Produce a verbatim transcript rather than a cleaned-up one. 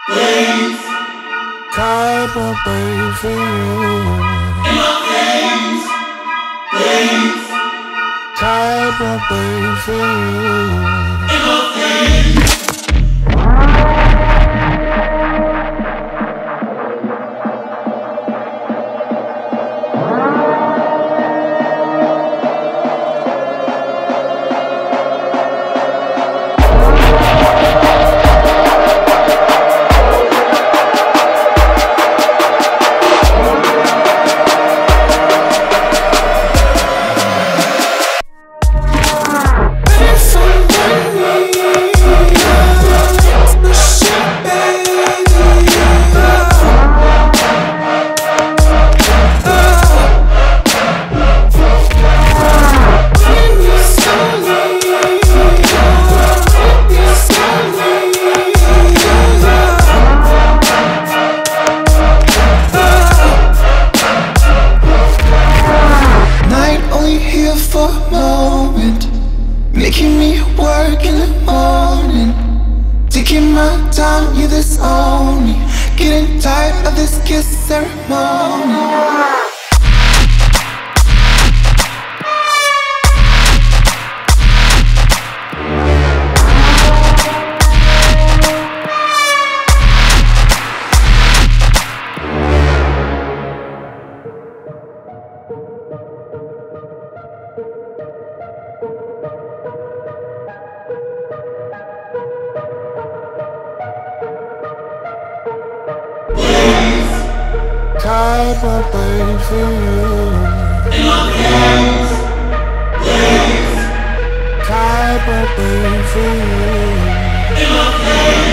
veins, type of babe for you. in my veins, veins, Type of babe for you. in my veins. For a moment, making me work in the morning, taking my time, you this on me, getting tired of this kiss ceremony. Type of babe for you. In my veins, veins, Type of babe for you. in my veins.